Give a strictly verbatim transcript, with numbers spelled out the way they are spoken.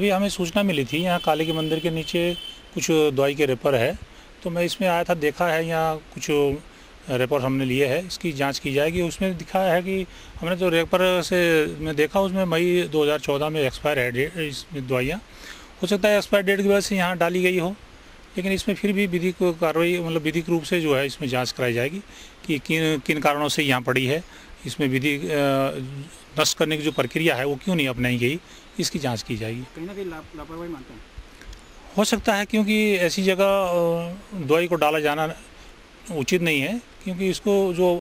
अभी हमें सूचना मिली थी यहाँ काली के मंदिर के नीचे कुछ दवाई के रेपर है, तो मैं इसमें आया था, देखा है यहाँ कुछ रेपर हमने लिए है, इसकी जांच की जाएगी। उसमें दिखा है कि हमने जो रेपर से मैं देखा उसमें मई दो हज़ार चौदह में एक्सपायर है डेट, इसमें दवाइयाँ हो सकता है एक्सपायर डेट की वजह से यहाँ डाली गई हो, लेकिन इसमें फिर भी विधिक कार्रवाई मतलब विधिक रूप से जो है इसमें जांच कराई जाएगी कि किन किन कारणों से यहाँ पड़ी है, इसमें विधि नष्ट करने की जो प्रक्रिया है वो क्यों नहीं अपनाई गई, इसकी जांच की जाएगी। कहीं ना कहीं लापरवाही मानते हैं, हो सकता है, क्योंकि ऐसी जगह दवाई को डाला जाना उचित नहीं है, क्योंकि इसको जो